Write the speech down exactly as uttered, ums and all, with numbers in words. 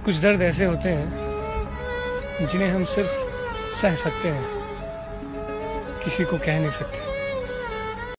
कुछ दर्द ऐसे होते हैं जिन्हें हम सिर्फ सह सकते हैं, किसी को कह नहीं सकते।